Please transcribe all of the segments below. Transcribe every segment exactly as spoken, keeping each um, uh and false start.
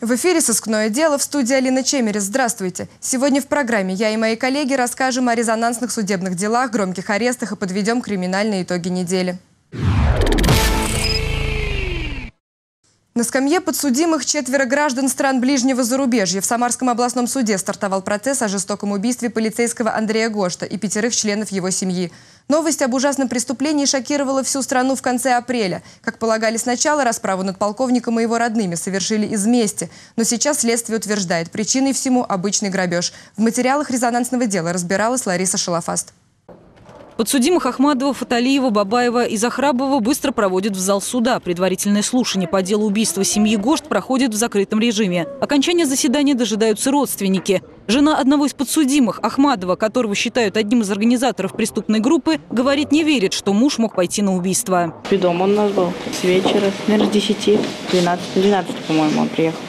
В эфире «Сыскное дело», в студии Алина Чемерис. Здравствуйте. Сегодня в программе я и мои коллеги расскажем о резонансных судебных делах, громких арестах и подведем криминальные итоги недели. На скамье подсудимых четверо граждан стран ближнего зарубежья. В Самарском областном суде стартовал процесс о жестоком убийстве полицейского Андрея Гошта и пятерых членов его семьи. Новость об ужасном преступлении шокировала всю страну в конце апреля. Как полагали сначала, расправу над полковником и его родными совершили из мести. Но сейчас следствие утверждает, причиной всему обычный грабеж. В материалах резонансного дела разбиралась Лариса Шалафаст. Подсудимых Ахмадова, Фаталиева, Бабаева и Захрабова быстро проводят в зал суда. Предварительное слушание по делу убийства семьи Гошт проходит в закрытом режиме. Окончания заседания дожидаются родственники. Жена одного из подсудимых, Ахмадова, которого считают одним из организаторов преступной группы, говорит, не верит, что муж мог пойти на убийство. Дома он у нас был с вечера, наверное, с десяти, двенадцати, двенадцати, по-моему, он приехал.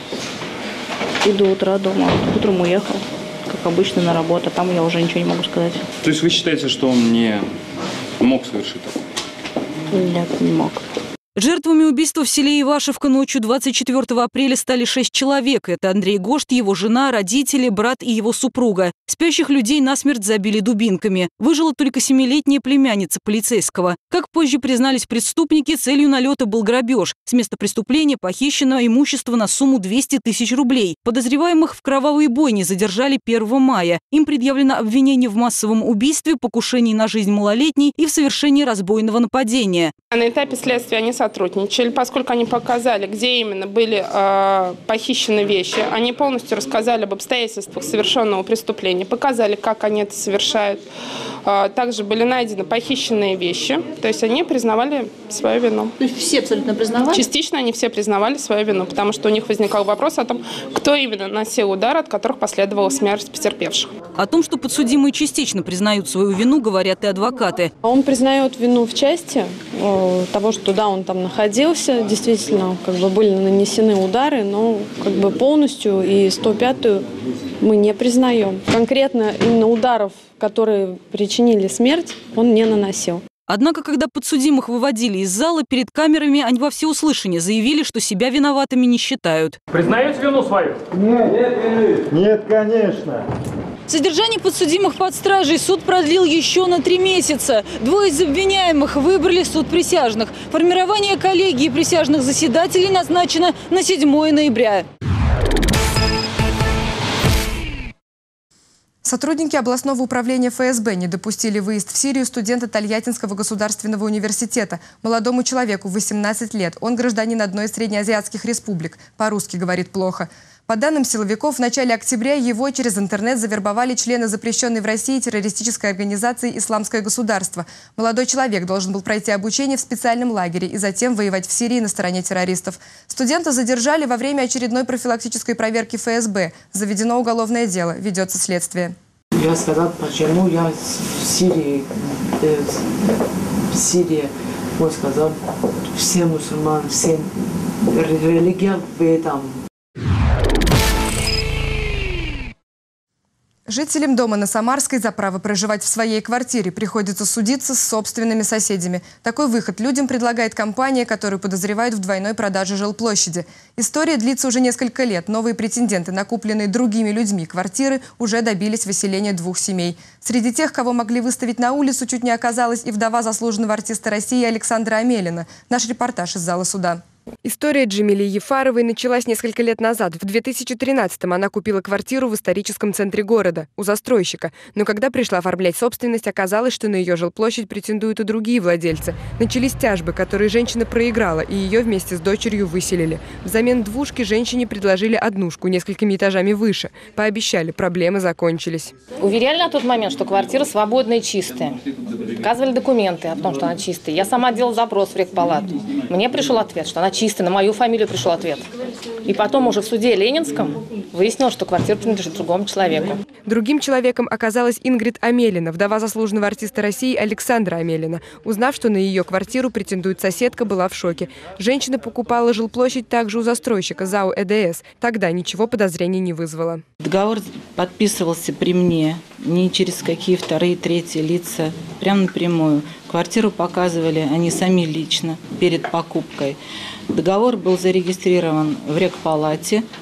И до утра дома. Утром уехал. Как обычно, на работу. Там я уже ничего не могу сказать. То есть вы считаете, что он не мог совершить это? Нет, не мог. Жертвами убийства в селе Ивашевка ночью двадцать четвёртого апреля стали шесть человек. Это Андрей Гошт, его жена, родители, брат и его супруга. Спящих людей насмерть забили дубинками. Выжила только семилетняя племянница полицейского. Как позже признались преступники, целью налета был грабеж. С места преступления похищено имущество на сумму двести тысяч рублей. Подозреваемых в кровавой бойне задержали первого мая. Им предъявлено обвинение в массовом убийстве, покушении на жизнь малолетней и в совершении разбойного нападения. На этапе следствия они сотрудничали, поскольку они показали, где именно были э, похищены вещи. Они полностью рассказали об обстоятельствах совершенного преступления, показали, как они это совершают. Э, также были найдены похищенные вещи, то есть они признавали свою вину. То есть все абсолютно признавали? Частично они все признавали свою вину, потому что у них возникал вопрос о том, кто именно наносил удар, от которых последовала смерть потерпевших. О том, что подсудимые частично признают свою вину, говорят и адвокаты. Он признает вину в части э, того, что да, он там находился, действительно, как бы были нанесены удары, но как бы полностью и сто пятую мы не признаем. Конкретно именно ударов, которые причинили смерть, он не наносил. Однако, когда подсудимых выводили из зала, перед камерами они во всеуслышание заявили, что себя виноватыми не считают. Признаете вину свою? Нет, нет, нет, конечно. Содержание подсудимых под стражей суд продлил еще на три месяца. Двое из обвиняемых выбрали суд присяжных. Формирование коллегии присяжных заседателей назначено на седьмое ноября. Сотрудники областного управления эф эс бэ не допустили выезд в Сирию студента Тольяттинского государственного университета. Молодому человеку восемнадцать лет. Он гражданин одной из среднеазиатских республик. По-русски говорит плохо. По данным силовиков, в начале октября его через интернет завербовали члены запрещенной в России террористической организации «Исламское государство». Молодой человек должен был пройти обучение в специальном лагере и затем воевать в Сирии на стороне террористов. Студента задержали во время очередной профилактической проверки эф эс бэ. Заведено уголовное дело, ведется следствие. Я сказал, почему я в Сирии, э, в Сирии, он сказал, все мусульмане, все религии в этом. Жителям дома на Самарской за право проживать в своей квартире приходится судиться с собственными соседями. Такой выход людям предлагает компания, которую подозревают в двойной продаже жилплощади. История длится уже несколько лет. Новые претенденты на купленные другими людьми квартиры уже добились выселения двух семей. Среди тех, кого могли выставить на улицу, чуть не оказалась и вдова заслуженного артиста России Александра Амелина. Наш репортаж из зала суда. История Джамили Ефаровой началась несколько лет назад. В две тысячи тринадцатом она купила квартиру в историческом центре города, у застройщика. Но когда пришла оформлять собственность, оказалось, что на ее жилплощадь претендуют и другие владельцы. Начались тяжбы, которые женщина проиграла, и ее вместе с дочерью выселили. Взамен двушки женщине предложили однушку несколькими этажами выше. Пообещали, проблемы закончились. Уверяли на тот момент, что квартира свободная и чистая. Показывали документы о том, что она чистая. Я сама делала запрос в рекпалату. Мне пришел ответ, что она чисто, на мою фамилию пришел ответ. И потом уже в суде Ленинском выяснилось, что квартира принадлежит другому человеку. Другим человеком оказалась Ингрид Амелина, вдова заслуженного артиста России Александра Амелина. Узнав, что на ее квартиру претендует соседка, была в шоке. Женщина покупала жилплощадь также у застройщика ЗАО «Э Дэ Эс». Тогда ничего подозрений не вызвало. Договор подписывался при мне, не через какие вторые, третьи лица, прямо напрямую. Квартиру показывали они сами лично перед покупкой. Договор был зарегистрирован в рекпалате.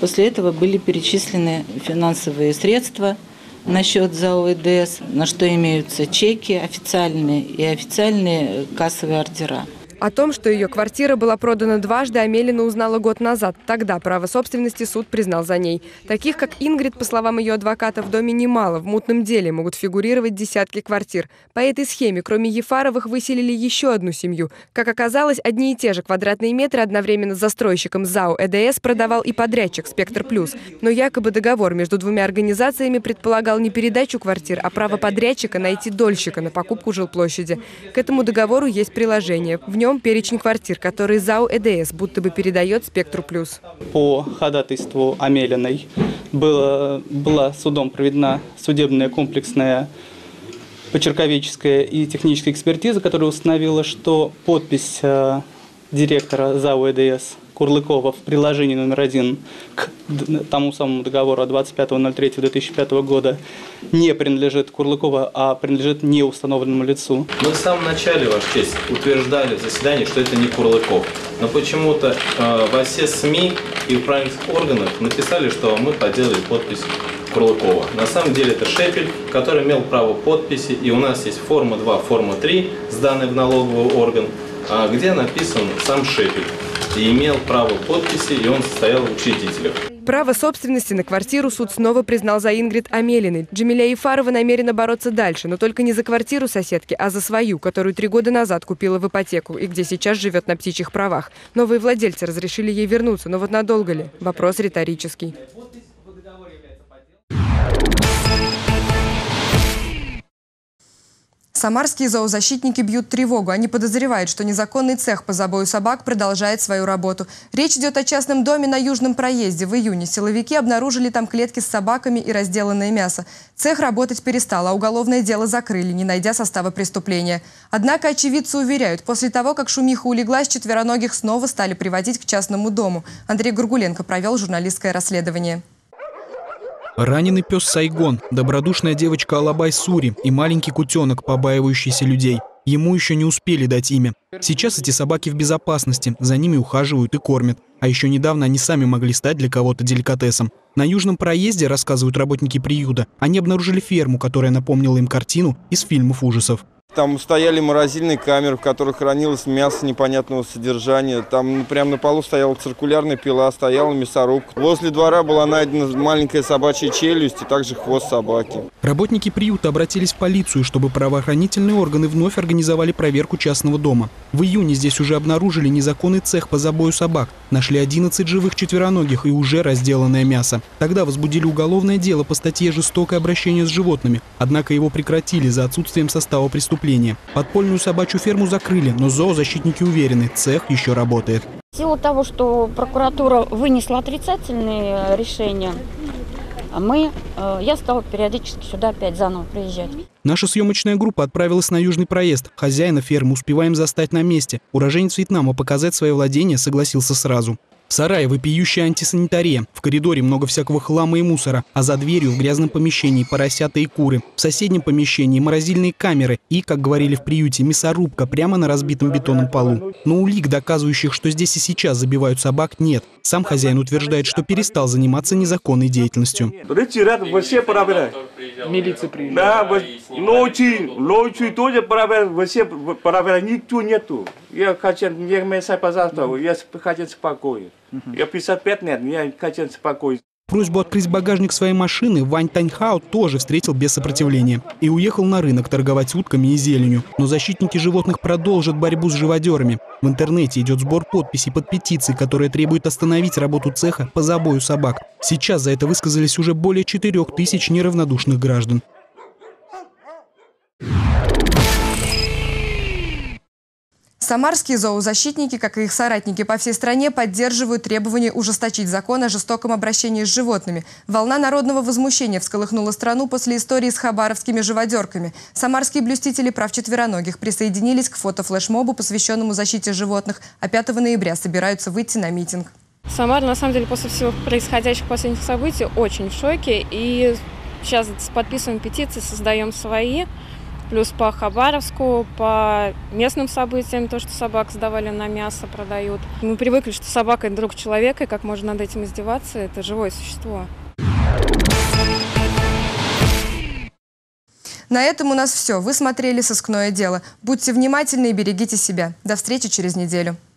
После этого были перечислены финансовые средства на счет ЗАО ЭДС, на что имеются чеки официальные и официальные кассовые ордера. О том, что ее квартира была продана дважды, Амелина узнала год назад. Тогда право собственности суд признал за ней. Таких, как Ингрид, по словам ее адвоката, в доме немало. В мутном деле могут фигурировать десятки квартир. По этой схеме, кроме Ефаровых, выселили еще одну семью. Как оказалось, одни и те же квадратные метры одновременно с застройщиком ЗАО ЭДС продавал и подрядчик «Спектр Плюс». Но якобы договор между двумя организациями предполагал не передачу квартир, а право подрядчика найти дольщика на покупку жилплощади. К этому договору есть приложение. В нем перечень квартир, которые ЗАО ЭДС будто бы передает «Спектру Плюс». По ходатайству Амелиной было, была судом проведена судебная комплексная почерковеческая и техническая экспертиза, которая установила, что подпись э, директора ЗАО ЭДС Курлыкова в приложении номер один к тому самому договору от двадцать пятого ноль третьего две тысячи пятого года не принадлежит Курлыкова, а принадлежит неустановленному лицу. Мы в самом начале, Ваша честь, утверждали в заседании, что это не Курлыков. Но почему-то э, во все СМИ и в правительственных органах написали, что мы подделали подпись Курлыкова. На самом деле это Шепель, который имел право подписи, и у нас есть форма два, форма три, сданная в налоговый орган, где написан сам Шепель. И имел право подписи, и он состоял в учредителях. Право собственности на квартиру суд снова признал за Ингрид Амелиной. Джамиля Ефарова намерена бороться дальше, но только не за квартиру соседки, а за свою, которую три года назад купила в ипотеку и где сейчас живет на птичьих правах. Новые владельцы разрешили ей вернуться, но вот надолго ли? Вопрос риторический. Самарские зоозащитники бьют тревогу. Они подозревают, что незаконный цех по забою собак продолжает свою работу. Речь идет о частном доме на Южном проезде. В июне силовики обнаружили там клетки с собаками и разделанное мясо. Цех работать перестал, а уголовное дело закрыли, не найдя состава преступления. Однако очевидцы уверяют, после того, как шумиха улеглась, четвероногих снова стали приводить к частному дому. Андрей Гургуленко провел журналистское расследование. Раненый пес Сайгон, добродушная девочка Алабай Сури и маленький кутенок, побаивающийся людей. Ему еще не успели дать имя. Сейчас эти собаки в безопасности, за ними ухаживают и кормят. А еще недавно они сами могли стать для кого-то деликатесом. На Южном проезде, рассказывают работники приюта, они обнаружили ферму, которая напомнила им картину из фильмов ужасов. Там стояли морозильные камеры, в которых хранилось мясо непонятного содержания. Там прямо на полу стояла циркулярная пила, стояла мясорубка. Возле двора была найдена маленькая собачья челюсть и также хвост собаки. Работники приюта обратились в полицию, чтобы правоохранительные органы вновь организовали проверку частного дома. В июне здесь уже обнаружили незаконный цех по забою собак. Нашли одиннадцать живых четвероногих и уже разделанное мясо. Тогда возбудили уголовное дело по статье «Жестокое обращение с животными». Однако его прекратили за отсутствием состава преступления. Подпольную собачью ферму закрыли, но зоозащитники уверены, цех еще работает. В силу того, что прокуратура вынесла отрицательные решения, мы, я стала периодически сюда опять заново приезжать. Наша съемочная группа отправилась на Южный проезд. Хозяина фермы успеваем застать на месте. Уроженец Вьетнама показать свое владение согласился сразу. В сарае вопиющая антисанитария. В коридоре много всякого хлама и мусора, а за дверью в грязном помещении поросята и куры. В соседнем помещении морозильные камеры и, как говорили в приюте, мясорубка прямо на разбитом бетонном полу. Но улик, доказывающих, что здесь и сейчас забивают собак, нет. Сам хозяин утверждает, что перестал заниматься незаконной деятельностью. Милиция приезжает. Да, ночью, ночью тоже проверяют, вообще проверяют, ничего нету. Я хочу, я меня, пожалуйста, я хочу спокойно. Я пятьдесят пять лет, я хочу спокойно. Просьбу открыть багажник своей машины Вань Таньхао тоже встретил без сопротивления и уехал на рынок торговать утками и зеленью. Но защитники животных продолжат борьбу с живодерами. В интернете идет сбор подписей под петицией, которая требует остановить работу цеха по забою собак. Сейчас за это высказались уже более четырёх тысяч неравнодушных граждан. Самарские зоозащитники, как и их соратники по всей стране, поддерживают требования ужесточить закон о жестоком обращении с животными. Волна народного возмущения всколыхнула страну после истории с хабаровскими живодерками. Самарские блюстители прав четвероногих присоединились к фотофлешмобу, посвященному защите животных, а пятого ноября собираются выйти на митинг. Самара, на самом деле, после всего происходящих последних событий очень в шоке. И сейчас подписываем петиции, создаем свои. Плюс по Хабаровску, по местным событиям, то, что собак сдавали на мясо, продают. Мы привыкли, что собака – это друг человека, и как можно над этим издеваться, это живое существо. На этом у нас все. Вы смотрели «Сыскное дело». Будьте внимательны и берегите себя. До встречи через неделю.